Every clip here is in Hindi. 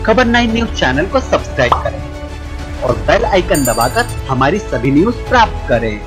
खबर 9 न्यूज चैनल को सब्सक्राइब करें और बेल आइकन दबाकर हमारी सभी न्यूज प्राप्त करें।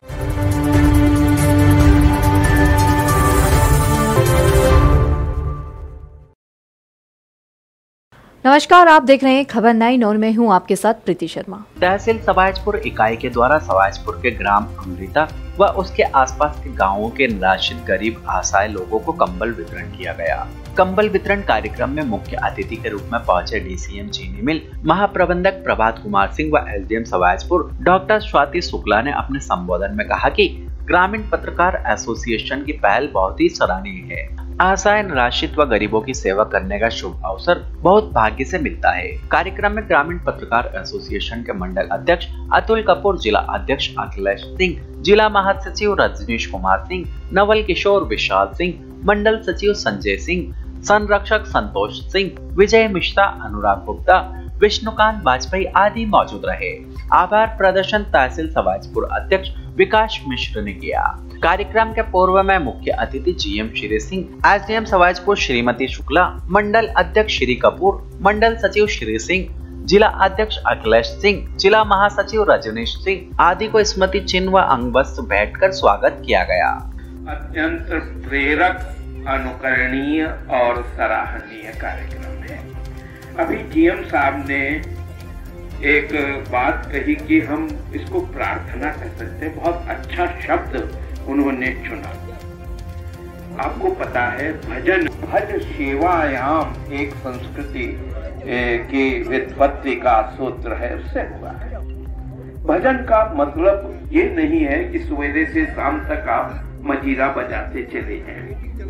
नमस्कार, आप देख रहे हैं खबर 9 और मैं हूं आपके साथ प्रीति शर्मा। तहसील सवाजपुर इकाई के द्वारा सवाजपुर के ग्राम अमृता व उसके आसपास के गांवों के निराश्रित गरीब असहाय लोगों को कंबल वितरण किया गया। कंबल वितरण कार्यक्रम में मुख्य अतिथि के रूप में पहुंचे डीसीएम चीनी मिल महाप्रबंधक प्रभात कुमार सिंह व एसडीएम सवाजपुर डॉक्टर स्वाति शुक्ला ने अपने संबोधन में कहा कि ग्रामीण पत्रकार एसोसिएशन की पहल बहुत ही सराहनीय है। असहाय निराश्रित व गरीबों की सेवा करने का शुभ अवसर बहुत भाग्य से मिलता है। कार्यक्रम में ग्रामीण पत्रकार एसोसिएशन के मंडल अध्यक्ष अतुल कपूर, जिला अध्यक्ष अखिलेश सिंह, जिला महासचिव रजनीश कुमार सिंह, नवल किशोर विशाल सिंह, मंडल सचिव संजय सिंह, संरक्षक संतोष सिंह, विजय मिश्रा, अनुराग गुप्ता, विष्णुकांत वाजपेयी आदि मौजूद रहे। आभार प्रदर्शन तहसील सवाजपुर अध्यक्ष विकास मिश्र ने किया। कार्यक्रम के पूर्व में मुख्य अतिथि जीएम श्री सिंह, एसडीएम सवाजपुर श्रीमती शुक्ला, मंडल अध्यक्ष श्री कपूर, मंडल सचिव श्री सिंह, जिला अध्यक्ष अखिलेश सिंह, जिला महासचिव रजनीश सिंह आदि को स्मृति चिन्ह व अंग वस्त्र भेंट कर स्वागत किया गया। अत्यंत प्रेरक, अनुकरणीय और सराहनीय कार्यक्रम है। अभी जीएम साहब ने एक बात कही कि हम इसको प्रार्थना कह सकते हैं। बहुत अच्छा शब्द उन्होंने चुना। आपको पता है भजन भज सेवायाम एक संस्कृति की व्युत्पत्ति का सूत्र है, उससे हुआ है। भजन का मतलब ये नहीं है कि सवेरे से शाम तक आप मजीरा बजाते चले जाएं।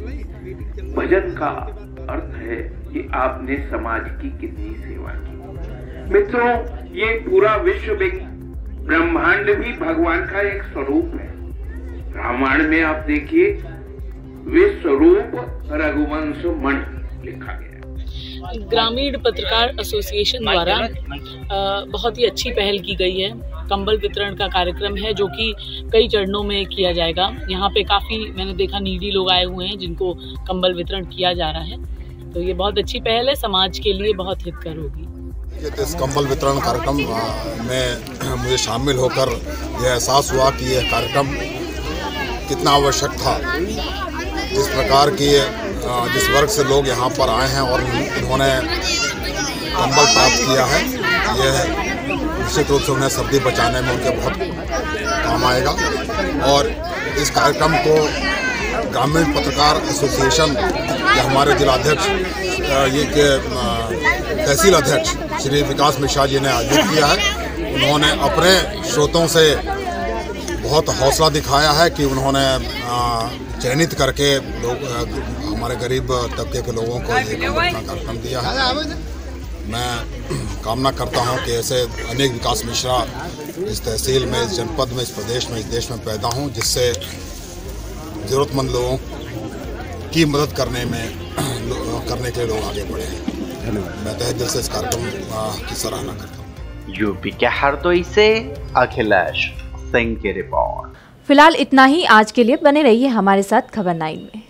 भजन का अर्थ है कि आपने समाज की कितनी सेवा की। मित्रों, ये पूरा विश्व ब्रह्मांड भी भगवान का एक स्वरूप है। रामायण में आप देखिए, विश्वरूप रघुवंश मण लिखा गया। ग्रामीण पत्रकार एसोसिएशन द्वारा बहुत ही अच्छी पहल की गई है। कंबल वितरण का कार्यक्रम है जो कि कई चरणों में किया जाएगा। यहाँ पे काफ़ी मैंने देखा नीडी लोग आए हुए हैं जिनको कंबल वितरण किया जा रहा है। तो ये बहुत अच्छी पहल है, समाज के लिए बहुत हितकर होगी। इस कंबल वितरण कार्यक्रम में मुझे शामिल होकर यह एहसास हुआ कि यह कार्यक्रम कितना आवश्यक था। जिस प्रकार की जिस वर्ग से लोग यहाँ पर आए हैं और उन्होंने कंबल प्राप्त किया है, यह निश्चित रूप से उन्हें सर्दी बचाने में उनके बहुत काम आएगा। और इस कार्यक्रम को ग्रामीण पत्रकार एसोसिएशन के हमारे जिलाध्यक्ष ये के तहसील अध्यक्ष श्री विकास मिश्रा जी ने आयोजित किया है। उन्होंने अपने स्रोतों से बहुत हौसला दिखाया है कि उन्होंने चयनित करके लोग हमारे गरीब तबके के लोगों को ये कार्यक्रम दिया है। मैं कामना करता हूं कि ऐसे अनेक विकास मिश्रा इस तहसील में, इस जनपद में, इस प्रदेश में, इस देश में पैदा हों, जिससे ज़रूरतमंद लोगों की मदद करने के लिए लोग आगे बढ़े हैं। मैं तहे दिल से इस कार्यक्रम की सराहना करता हूँ। यूपी के हरदोई से अखिलेश सिंह की रिपोर्ट। फिलहाल इतना ही आज के लिए। बने रहिए हमारे साथ खबर 9 में।